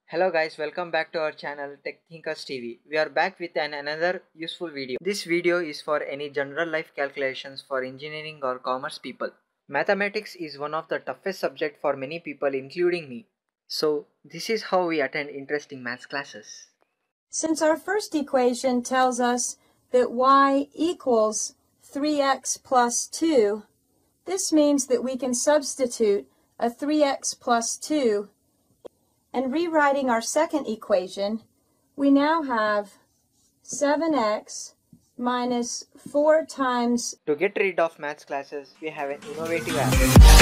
Hello guys, welcome back to our channel TechThinkersTv. We are back with another useful video. This video is for any general life calculations for engineering or commerce people. Mathematics is one of the toughest subjects for many people including me. So this is how we attend interesting maths classes. Since our first equation tells us that y equals 3x plus 2, this means that we can substitute a 3x plus 2, and rewriting our second equation, we now have 7x minus 4 times. To get rid of maths classes, we have an innovative app.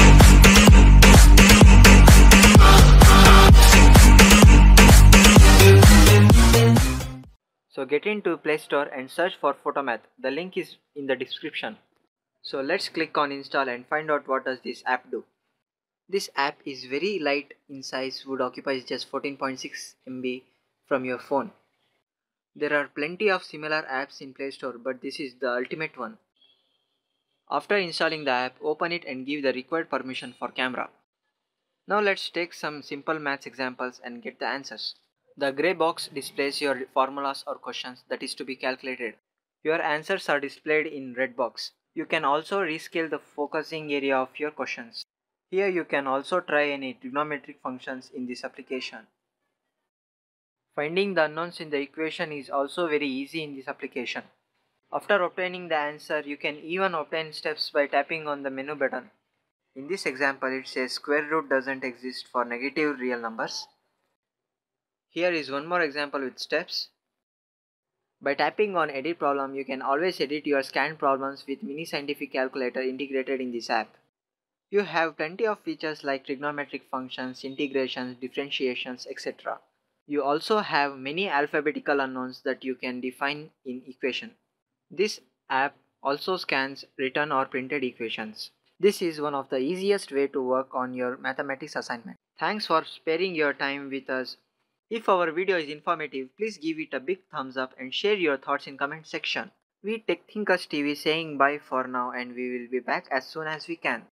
So get into Play Store and search for Photomath. The link is in the description. So let's click on install and find out what does this app do. This app is very light in size, would occupy just 14.6 MB from your phone. There are plenty of similar apps in Play Store, but this is the ultimate one. After installing the app, open it and give the required permission for camera. Now let's take some simple maths examples and get the answers. The grey box displays your formulas or questions that is to be calculated. Your answers are displayed in red box. You can also rescale the focusing area of your questions. Here you can also try any trigonometric functions in this application. Finding the unknowns in the equation is also very easy in this application. After obtaining the answer, you can even obtain steps by tapping on the menu button. In this example, it says square root doesn't exist for negative real numbers. Here is one more example with steps. By tapping on edit problem, you can always edit your scanned problems with mini scientific calculator integrated in this app. You have plenty of features like trigonometric functions, integrations, differentiations, etc. You also have many alphabetical unknowns that you can define in equation. This app also scans written or printed equations. This is one of the easiest way to work on your mathematics assignment. Thanks for sparing your time with us. If our video is informative, please give it a big thumbs up and share your thoughts in comment section. We TechThinkersTv saying bye for now, and we will be back as soon as we can.